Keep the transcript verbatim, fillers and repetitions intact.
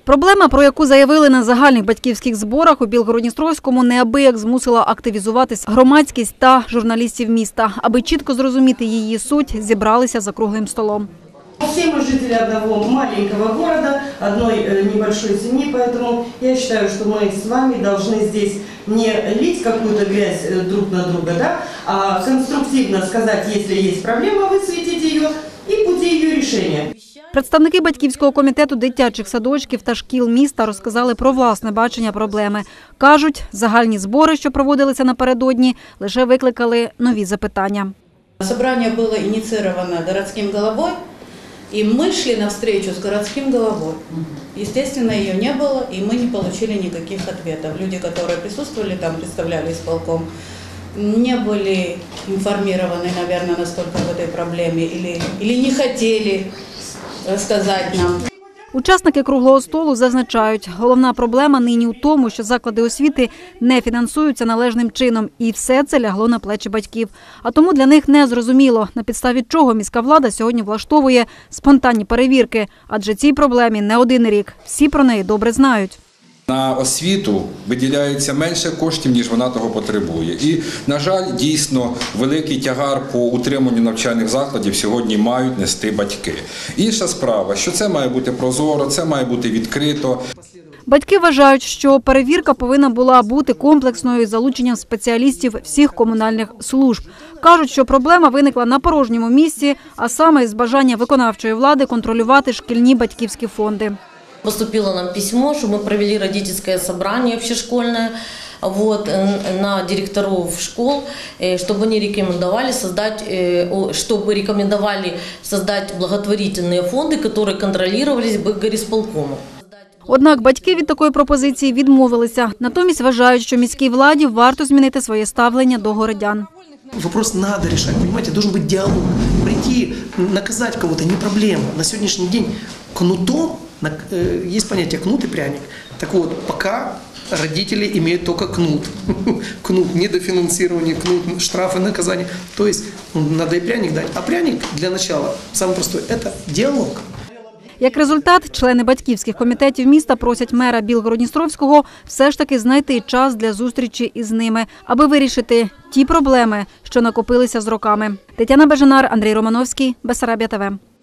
Проблема, про яку заявили на загальних батьківських зборах у Білгород-Дністровському, неабияк змусила активізуватись громадськість та журналістів міста. Аби чітко зрозуміти її суть, зібралися за круглим столом. Все мы жители одного маленького города, одной небольшой семьи, поэтому я считаю, что мы с вами должны здесь не лить какую-то грязь друг на друга, да, а конструктивно сказать, если есть проблема, высветить ее и пути ее решения. Представники батьківського комітету дитячих садочків та шкіл міста розказали про власне бачення проблеми. Кажуть, загальні збори, що проводилися напередодні, лише викликали нові запитання. Собрание было инициировано городским головой, и мы шли навстречу с городским головой. Естественно, ее не было, и мы не получили никаких ответов. Люди, которые присутствовали там, представляли исполком, не были информированы, наверное, настолько в этой проблеме, или, или не хотели сказать нам. Учасники круглого столу зазначають, головна проблема нині у тому, що заклади освіти не фінансуються належним чином. І все це лягло на плечі батьків. А тому для них не зрозуміло, на підставі чого міська влада сьогодні влаштовує спонтанні перевірки. Адже цій проблемі не один рік. Всі про неї добре знають. На освіту виділяється менше коштів, ніж вона того потребує. І, на жаль, дійсно, великий тягар по утриманню навчальних закладів сьогодні мають нести батьки. Інша справа, що це має бути прозоро, це має бути відкрито. Батьки вважають, що перевірка повинна була бути комплексною із залученням спеціалістів всіх комунальних служб. Кажуть, що проблема виникла на порожньому місці, а саме із бажання виконавчої влади контролювати шкільні батьківські фонди. Поступило нам письмо, что мы провели родительское собрание общешкольное вот, на директоров школ, чтобы они рекомендовали создать, чтобы рекомендовали создать благотворительные фонды, которые контролировались бы горисполкомом. Однак батьки від такої пропозиції відмовилися. Натомість вважають, що міській владі варто змінити своє ставлення до городян. Вопрос надо решать, понимаете, должен быть диалог. Прийти, наказать кого-то не проблема. На сегодняшний день кнутом, есть понятие кнут и пряник. Так вот, пока родители имеют только кнут. Кнут, недофинансирование, кнут, штрафы, наказания. То есть надо и пряник дать. А пряник для начала, самый простой, это диалог. Як результат, члени батьківських комітетів міста просять мера Білгород-Дністровського все ж таки знайти час для зустрічі із ними, аби вирішити ті проблеми, що накопилися з роками. Тетяна Бежанар, Андрій Романовський, Бессарабія ТВ.